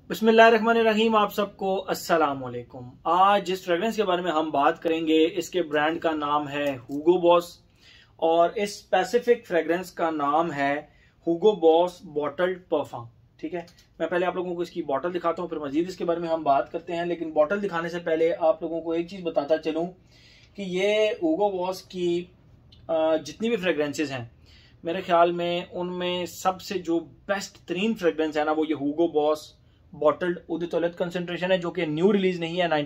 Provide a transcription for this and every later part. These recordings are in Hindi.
बिस्मिल्लाहिर्रहमानिर्रहीम। आप सबको अस्सलाम वालेकुम। आज जिस फ्रेग्रेंस के बारे में हम बात करेंगे इसके ब्रांड का नाम है हुगो बॉस और इस स्पेसिफिक फ्रेग्रेंस का नाम है हुगो बॉस बॉटल्ड परफ्यूम। ठीक है, मैं पहले आप लोगों को इसकी बॉटल दिखाता हूँ, फिर मजीद इसके बारे में हम बात करते हैं। लेकिन बॉटल दिखाने से पहले आप लोगों को एक चीज बताता चलूं कि ये हुगो बॉस की जितनी भी फ्रेग्रेंसेज हैं, मेरे ख्याल में उनमें सबसे जो बेस्ट तरीन फ्रेग्रेंस है ना, वो ये हुगो बॉस बॉटल्ड उद तौलत कंसंट्रेशन है, जो कि न्यू रिलीज नहीं है,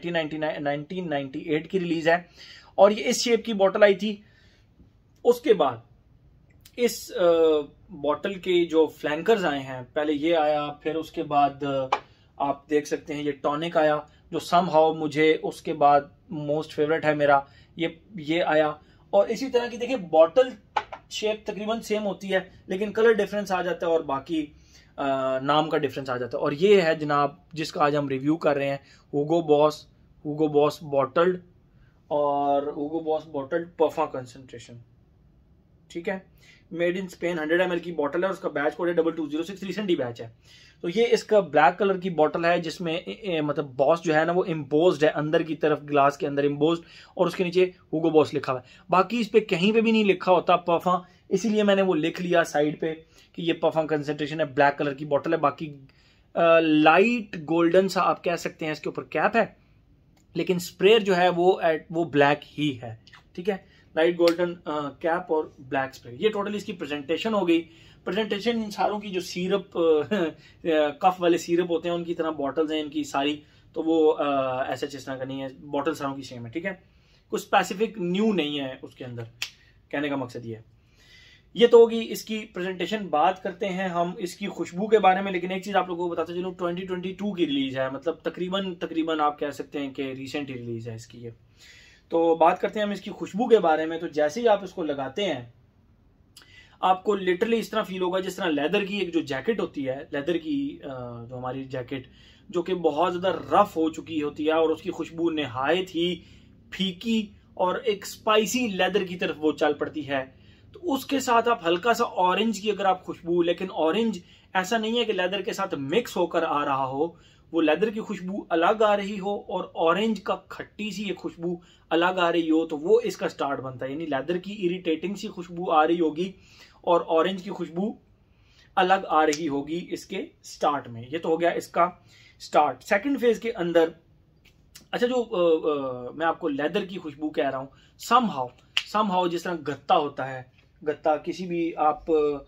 1998 की रिलीज है। और ये इस शेप की बॉटल आई थी। उसके बाद इस बॉटल के जो फ्लैंकर्स आए हैं, पहले ये आया, फिर उसके बाद आप देख सकते हैं ये टॉनिक आया, जो समहाउ मुझे उसके बाद मोस्ट फेवरेट है मेरा, ये आया। और इसी तरह की देखिए बॉटल शेप तकरीबन सेम होती है, लेकिन कलर डिफरेंस आ जाता है और बाकी नाम का डिफरेंस आ जाता है। और ये है जनाब जिसका आज हम रिव्यू कर रहे हैं, हुगो बॉस बॉटल्ड और Hugo Boss bottled perfume concentration. ठीक है, मेड इन स्पेन, 100 ml की बॉटल है और उसका बैच कोड है 2206, रिसेंटली बैच है। तो ये इसका ब्लैक कलर की बॉटल है जिसमें मतलब बॉस जो है ना वो इम्पोज्ड है अंदर की तरफ, ग्लास के अंदर इम्पोज्ड, और उसके नीचे हुगो बॉस लिखा हुआ है। बाकी इस पे कहीं पे भी नहीं लिखा होता परफ्यूम, इसीलिए मैंने वो लिख लिया साइड पे कि ये परफ्यूम कंसंट्रेशन है। ब्लैक कलर की बॉटल है, बाकी लाइट गोल्डन सा आप कह सकते हैं, इसके ऊपर कैप है, लेकिन स्प्रेयर जो है वो ब्लैक ही है। ठीक है, लाइट गोल्डन कैप और ब्लैक स्प्रे। ये टोटल इसकी प्रेजेंटेशन हो गई। प्रेजेंटेशन इन सारों की जो सीरप कफ वाले सीरप होते हैं उनकी तरह बॉटल्स हैं इनकी सारी, तो वो ऐसा इस तरह का नहीं है, बॉटल सारों की सेम है। ठीक है, कुछ स्पेसिफिक न्यू नहीं है उसके अंदर, कहने का मकसद ये है। ये तो होगी इसकी प्रेजेंटेशन। बात करते हैं हम इसकी खुशबू के बारे में, लेकिन एक चीज आप लोगों को बताते चलूं, 2022 की रिलीज है, मतलब तकरीबन आप कह सकते हैं कि रिसेंट ही रिलीज है इसकी ये। तो बात करते हैं हम इसकी खुशबू के बारे में। तो जैसे ही आप इसको लगाते हैं आपको लिटरली इस तरह फील होगा जिस तरह लेदर की एक जो जैकेट होती है, लेदर की जो हमारी जैकेट जो कि बहुत ज्यादा रफ हो चुकी होती है और उसकी खुशबू नहायत ही फीकी और एक स्पाइसी लेदर की तरफ वो चल पड़ती है। तो उसके साथ आप हल्का सा ऑरेंज की अगर आप खुशबू, लेकिन ऑरेंज ऐसा नहीं है कि लेदर के साथ मिक्स होकर आ रहा हो, वो लेदर की खुशबू अलग आ रही हो और ऑरेंज का खट्टी सी एक खुशबू अलग आ रही हो, तो वो इसका स्टार्ट बनता है। यानी लेदर की इरिटेटिंग सी खुशबू आ रही होगी और ऑरेंज की खुशबू अलग आ रही होगी इसके स्टार्ट में। ये तो हो गया इसका स्टार्ट। सेकंड फेज के अंदर, अच्छा जो मैं आपको लेदर की खुशबू कह रहा हूं, समहाउ जिस तरह गत्ता होता है, गत्ता किसी भी आप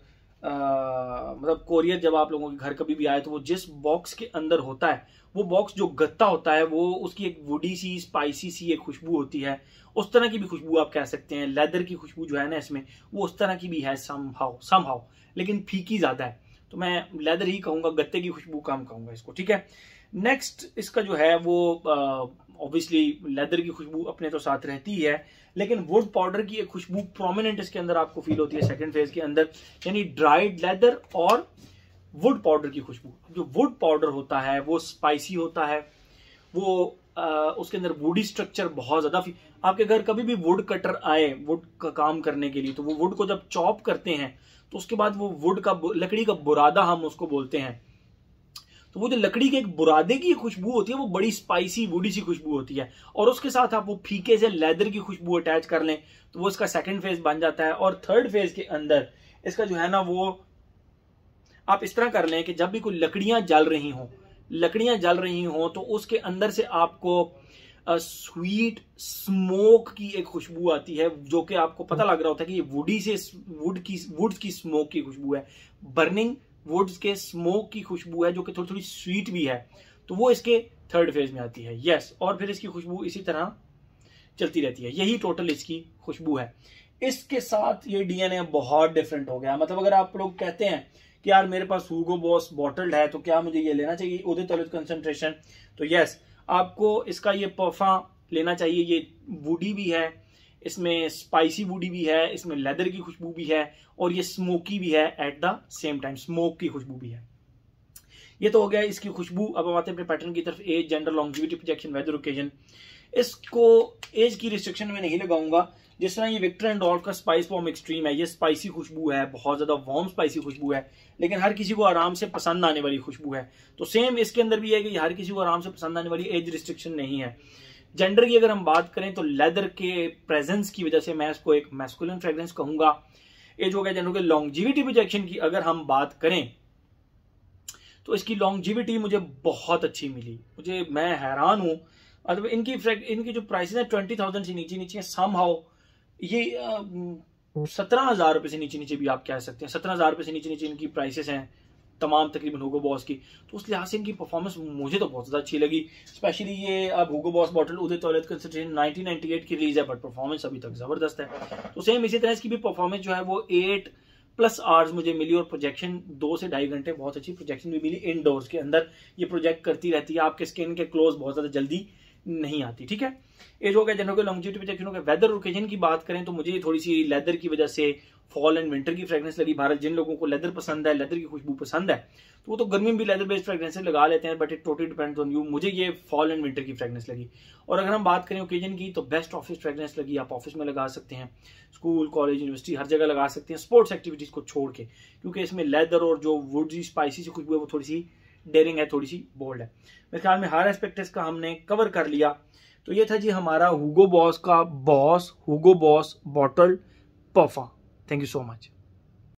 मतलब कोरियर जब आप लोगों के घर कभी भी आए तो वो जिस बॉक्स के अंदर होता है, वो बॉक्स जो गत्ता होता है, वो उसकी एक वुडी सी स्पाइसी सी एक खुशबू होती है। उस तरह की भी खुशबू आप कह सकते हैं। लेदर की खुशबू जो है ना इसमें, वो उस तरह की भी है समहाउ, लेकिन फीकी ज्यादा है। तो मैं लेदर ही कहूंगा, गत्ते की खुशबू कम कहूंगा इसको। ठीक है, नेक्स्ट इसका जो है वो ऑब्वियसली लेदर की खुशबू अपने तो साथ रहती है, लेकिन वुड पाउडर की एक खुशबू प्रोमिनेंट इसके अंदर आपको फील होती है सेकंड फेज के अंदर, यानी ड्राइड लेदर और वुड पाउडर की खुशबू। जो वुड पाउडर होता है वो स्पाइसी होता है, वो उसके अंदर वुडी स्ट्रक्चर बहुत ज्यादा। आपके घर कभी भी वुड कटर आए वुड का काम करने के लिए, तो वो वुड को जब चॉप करते हैं तो उसके बाद वो वुड का लकड़ी का बुरादा हम उसको बोलते हैं, तो वो जो लकड़ी के एक बुरादे की खुशबू होती है वो बड़ी स्पाइसी वुडी सी खुशबू होती है। और उसके साथ आप वो फीके से लेदर की खुशबू अटैच कर लें तो वो इसका सेकंड फेज बन जाता है। और थर्ड फेज के अंदर इसका जो है ना वो आप इस तरह कर लें कि जब भी कोई लकड़ियां जल रही हों तो उसके अंदर से आपको स्वीट स्मोक की एक खुशबू आती है, जो कि आपको पता लग रहा होता है कि ये वुड की स्मोक की खुशबू है, बर्निंग वुड्स के स्मोक की खुशबू है, जो कि थोड़ी थोड़ी स्वीट भी है। तो वो इसके थर्ड फेज में आती है। यस, और फिर इसकी खुशबू इसी तरह चलती रहती है। यही टोटल इसकी खुशबू है। इसके साथ ये डीएनए बहुत डिफरेंट हो गया। मतलब अगर आप लोग कहते हैं कि यार मेरे पास हुगो बॉस बॉटल्ड है तो क्या मुझे ये लेना चाहिए उद तौलत कंसंट्रेशन, तो यस, आपको इसका ये परफ्यूम लेना चाहिए। ये वुडी भी है, इसमें स्पाइसी वुडी भी है, इसमें लेदर की खुशबू भी है और ये स्मोकी भी है at the same time, smoke की खुशबू भी है। ये तो हो गया इसकी खुशबू। अब हम आते हैं अपने पैटर्न की तरफ। Age, gender, longevity, projection, weather, occasion. इसको एज की रिस्ट्रिक्शन में नहीं लगाऊंगा, जिस तरह ये विक्टर एंड डॉल्फ का स्पाइस बॉम्ब एक्सट्रीम है, ये स्पाइसी खुशबू है, बहुत ज्यादा वार्म स्पाइसी खुशबू है, लेकिन हर किसी को आराम से पसंद आने वाली खुशबू है। तो सेम इसके अंदर भी है कि हर किसी को आराम से पसंद आने वाली, एज रिस्ट्रिक्शन नहीं है। जेंडर की अगर हम बात करें तो लेदर के प्रेजेंस की वजह से मैं इसको एक मैस्कुलिन फ्रेग्रेंस कहूंगा। एज हो गया जेंडर के लॉन्जिविटी प्रोजेक्शन की अगर हम बात करें तो इसकी लॉन्जिविटी मुझे बहुत अच्छी मिली, मैं हैरान हूं। मतलब इनकी जो प्राइसेस है 20,000 से नीचे नीचे है, समहाउ ये 17,000 रुपए से नीचे नीचे भी आप कह सकते हैं, 17,000 रुपए से नीचे नीचे इनकी प्राइसेस हैं तमाम तकरीबन हुगो बॉस की। तो उस लिहाज से इनकी परफॉर्मेंस मुझे तो बहुत ज्यादा अच्छी लगी। स्पेशली ये अब Hugo Boss bottle eau de toilette concentration 1998 की रिलीज है, बट परफॉर्मेंस अभी तक जबरदस्त है। तो सेम इसी तरह इसकी भी परफॉर्मेंस जो है वो 8+ आवर्स मुझे मिली, और प्रोजेक्शन 2 से 2.5 घंटे बहुत अच्छी प्रोजेक्शन भी मिली। इनडोर्स के अंदर ये प्रोजेक्ट करती रहती है, आपके स्किन के क्लोज बहुत ज्यादा जल्दी नहीं आती। ठीक है, एज हो गया जनरल के लॉन्जिविटी प्रोजेक्शन हो गया। वेदर और ओकेजन की बात करें तो मुझे थोड़ी सी लेदर की वजह से फॉल एंड विंटर की फ्रेग्रेंस लगी। भारत जिन लोगों को लेदर पसंद है, लेदर की खुशबू पसंद है, तो वो तो गर्मी में भी लेदर बेस्ड फ्रेग्रेंसेस लगा लेते हैं, but it totally depends on you. मुझे ये फॉल एंड विंटर की फ्रेग्रेंस लगी। और अगर हम बात करें ओकेजन की तो बेस्ट ऑफिस फ्रेग्रेंस लगी। आप ऑफिस में लगा सकते हैं, स्कूल कॉलेज यूनिवर्सिटी हर जगह लगा सकते हैं, स्पोर्ट्स एक्टिविटीज को छोड़ के, क्योंकि इसमें लेदर और जो वुडी स्पाइसी सी खुशबू है वो थोड़ी सी डेयरिंग है, थोड़ी सी बोल्ड है। मेरे ख्याल में हर एस्पेक्ट इसका हमने कवर कर लिया। तो ये था जी हमारा हुगो बॉस का Hugo Boss bottle perfume. Thank you so much.